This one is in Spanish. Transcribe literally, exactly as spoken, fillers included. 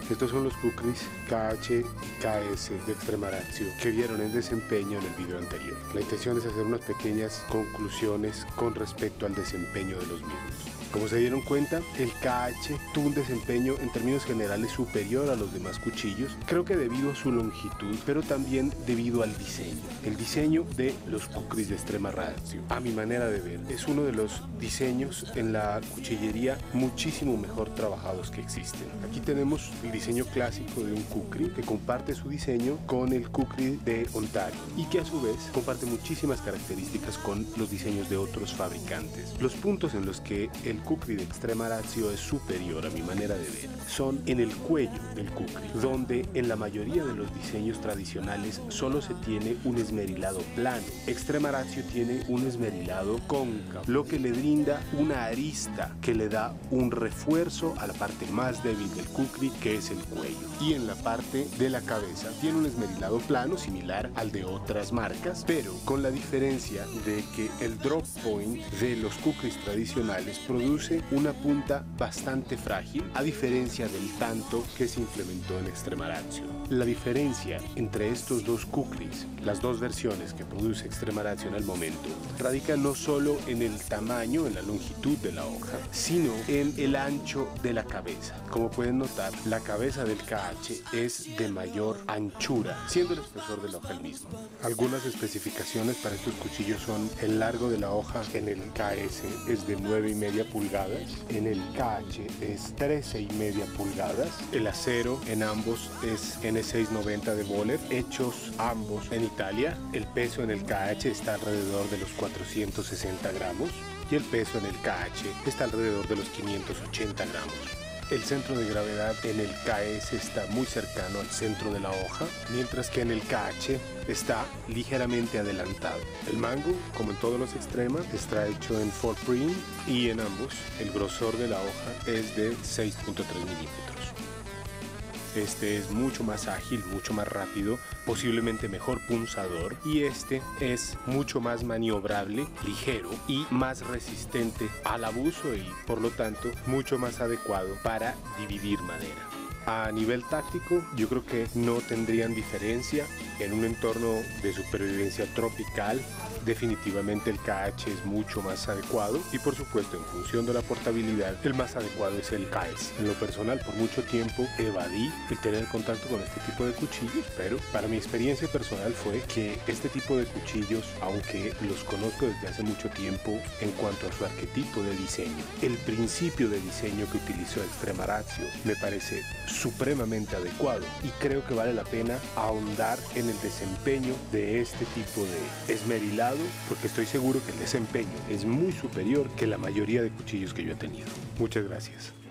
Estos son los Kukris K H y K S de Extrema Ratio que vieron el desempeño en el video anterior. La intención es hacer unas pequeñas conclusiones con respecto al desempeño de los mismos. Como se dieron cuenta, el K H tuvo un desempeño en términos generales superior a los demás cuchillos, creo que debido a su longitud, pero también debido al diseño. El diseño de los Kukris de Extrema Ratio, a mi manera de ver, es uno de los diseños en la cuchillería muchísimo mejor trabajados que existen. Aquí tenemos el diseño clásico de un Kukri que comparte su diseño con el Kukri de Ontario y que a su vez comparte muchísimas características con los diseños de otros fabricantes. Los puntos en los que el Kukri de Extrema Ratio es superior a mi manera de ver son en el cuello del Kukri, donde en la mayoría de los diseños tradicionales solo se tiene un esmerilado plano. Extrema Ratio tiene un esmerilado cóncavo, lo que le brinda una arista que le da un refuerzo a la parte más débil del Kukri, que es el cuello. Y en la parte de la cabeza tiene un esmerilado plano similar al de otras marcas, pero con la diferencia de que el drop point de los Kukris tradicionales produce una punta bastante frágil, a diferencia del tanto que se implementó en Extrema Ratio. La diferencia entre estos dos Kukris, las dos versiones que produce Extrema Ratio en el momento, radica no solo en el tamaño, en la longitud de la hoja, sino en el ancho de la cabeza. Como pueden notar, la cabeza del K H es de mayor anchura, siendo el espesor de la hoja el mismo. Algunas especificaciones para estos cuchillos son: el largo de la hoja en el K S es de nueve y media pulgadas, en el K H es trece y media pulgadas, el acero en ambos es N seiscientos noventa de Böhler, hechos ambos en Italia. El peso en el K H está alrededor de los cuatrocientos sesenta gramos y el peso en el K H está alrededor de los quinientos ochenta gramos. El centro de gravedad en el K S está muy cercano al centro de la hoja, mientras que en el K H está ligeramente adelantado. El mango, como en todos los extremas, está hecho en four print y en ambos el grosor de la hoja es de seis punto tres milímetros. Este es mucho más ágil, mucho más rápido, posiblemente mejor punzador, y este es mucho más maniobrable, ligero y más resistente al abuso y por lo tanto mucho más adecuado para dividir madera. A nivel táctico, yo creo que no tendrían diferencia. En un entorno de supervivencia tropical, definitivamente el K H es mucho más adecuado, y por supuesto en función de la portabilidad el más adecuado es el K S. En lo personal, por mucho tiempo evadí el tener contacto con este tipo de cuchillos, pero para mi experiencia personal fue que este tipo de cuchillos, aunque los conozco desde hace mucho tiempo en cuanto a su arquetipo de diseño, el principio de diseño que utilizó Extrema Ratio me parece supremamente adecuado, y creo que vale la pena ahondar en el desempeño de este tipo de esmerilado, porque estoy seguro que el desempeño es muy superior que la mayoría de cuchillos que yo he tenido. Muchas gracias.